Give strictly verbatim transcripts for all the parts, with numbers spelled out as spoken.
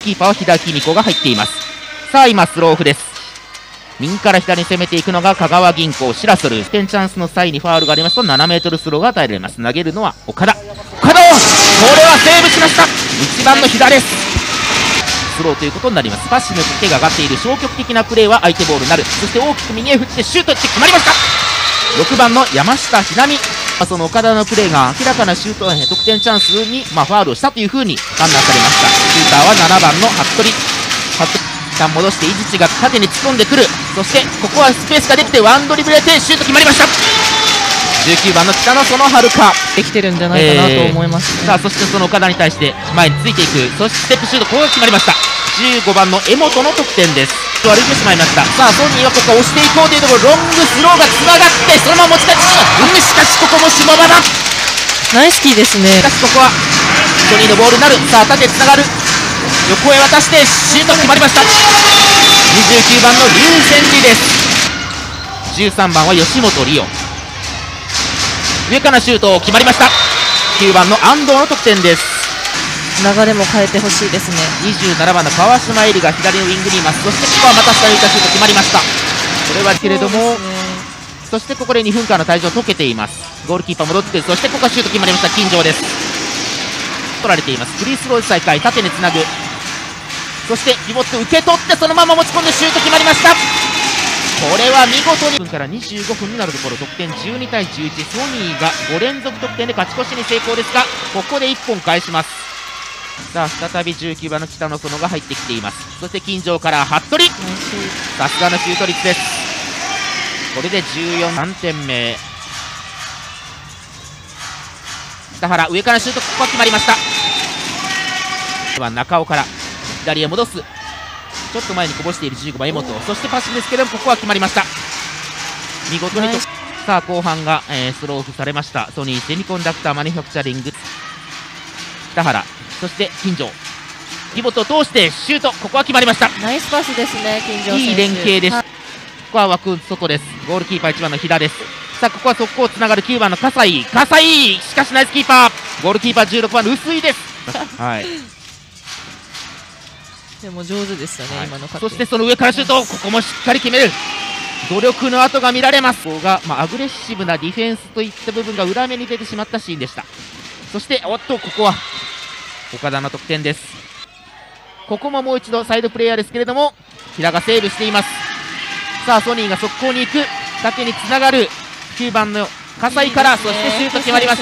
キーパーは飛田公子が入っています。さあ今スローオフです。右から左に攻めていくのが香川銀行シラソル。得点チャンスの際にファウルがありますとななメートルスローが与えられます。投げるのは岡田。岡田、これはセーブしました。いちばんの飛田です。スローということになります。パッシブの手が上がっている消極的なプレーは相手ボールになる。そして大きく右へ振ってシュートって決まりました。ろくばんの山下ひなみ、その岡田のプレーが明らかなシュート得点チャンスに、まあ、ファウルをしたというふうに判断されました。シューターはななばんの服部。服部一旦戻して井口が縦に突っ込んでくる。そしてここはスペースができてワンドリブルでシュート決まりました。じゅうきゅうばんの北野園遥できてるんじゃないかなと思いますね、 えー、さあそしてその岡田に対して前についていく。そしてステップシュート、ここが決まりました。じゅうごばんの江本の得点です。歩いてしまいました。さあソニーはここ押していこうというところ、ロングスローがつながってそのまま持ち帰ってしまう。しかしここも下場だ。 ナイスキーですね。 しかしここはソニーのボールになる。さあ縦つながる、横へ渡してシュート決まりました。にじゅうきゅうばんの劉千里です。じゅうさんばんは吉本里央、上からシュート決まりました。きゅうばんの安藤の得点です。 流れも変えてほしいですね。 にじゅうななばんの川島絵里が左のウィングにいます。そしてここはまた下に浮いたシュート決まりました。これはけれども、 そ, そしてここでにふんかんの退場解けています。ゴールキーパー戻ってくる。そしてここはシュート決まりました。金城です。取られています。フリースロー再開、縦につなぐ。そしてピボット受け取ってそのまま持ち込んでシュート決まりました。これは見事にいっぷんからにじゅうごふんになるところ、得点じゅうにたいじゅういち、ソニーがご連続得点で勝ち越しに成功ですが、ここでいっぽん返します。さあ再びじゅうきゅうばんの北野園が入ってきています。そして金城から服部、さすがのシュート率です。これでじゅうよん、さんてんめ。北原上からシュート、ここは決まりました。では中尾から左へ戻す。ちょっと前にこぼしているじゅうごばん江本、そしてパスですけどもここは決まりました。見事にと、さあ後半が、えー、スローオフされました。ソニーセミコンダクターマニファクチャリング、北原、そして金城、ピボットを通してシュート、ここは決まりました。 ナイスパスですね、金城選手。 いい連携です。ここは枠外です。ゴールキーパーいちばんの飛田です。さあここは速攻つながるきゅうばんの葛西、葛西、しかしナイスキーパー。ゴールキーパーじゅうろくばんの薄井です。はい。 でも上手でしたね、はい、今のカット。 そしてその上からシュート、ここもしっかり決める。努力の跡が見られます。ここが、まあ、アグレッシブなディフェンスといった部分が裏目に出てしまったシーンでした。そしておっとここは岡田の得点です。ここももう一度サイドプレーヤーですけれども平がセーブしています。さあソニーが速攻に行く、縦につながるきゅうばんの葛西から、そしてシュート決まりました。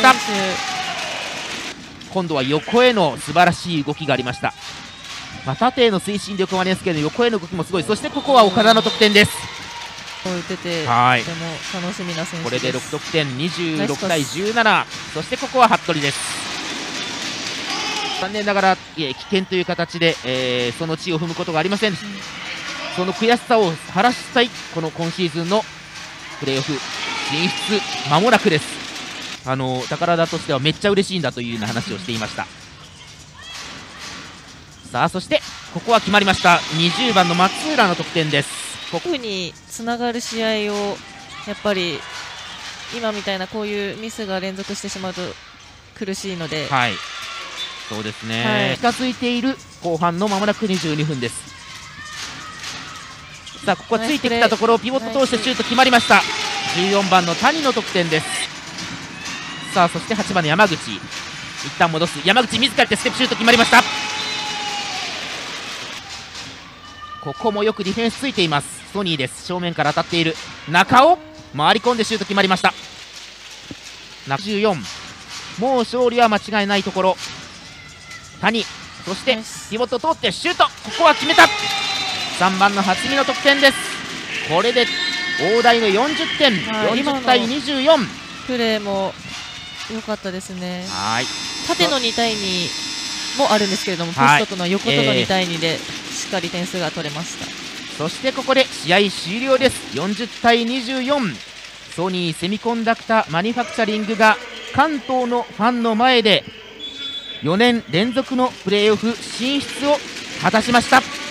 今度は横への素晴らしい動きがありました。まあ、縦への推進力もありますけど横への動きもすごい。そしてここは岡田の得点です。 打てて、 はい、 とても楽しみな選手です。 これでろく得点、にじゅうろくたいじゅうなな。そしてここは服部です。残念ながら危険という形で、えー、その地を踏むことがありませんでした。その悔しさを晴らしたいこの今シーズンのプレーオフ進出間もなくです。あの宝田としてはめっちゃ嬉しいんだというような話をしていました。さあそしてここは決まりました。にじゅうばんの松浦の得点です。 ここにつながる試合をやっぱり今みたいなこういうミスが連続してしまうと苦しいので、 はい、そうですね、はい、近づいている後半のまもなくにじゅうにふんです。さあここはついてきたところをピボット通してシュート決まりました。じゅうよんばんの谷の得点です。さあそしてはちばんの山口、一旦戻す。山口自らってステップシュート決まりました。ここもよくディフェンスついています。ソニーです。正面から当たっている中尾、回り込んでシュート決まりました。じゅうよん、もう勝利は間違いないところ。谷、そしてピボット通ってシュート、ここは決めた。さんばんの初見の得点です。これで大台のよんじゅってん、よんじゅうたいにじゅうよん。 プレーも良かったですね。 はい、 縦のにたいにもあるんですけれども、ポストとの横とのにたいにでしっかり点数が取れました。 そしてここで試合終了です。よんじゅうたいにじゅうよん、ソニーセミコンダクターマニファクチャリングが関東のファンの前でよねん連続のプレーオフ進出を果たしました。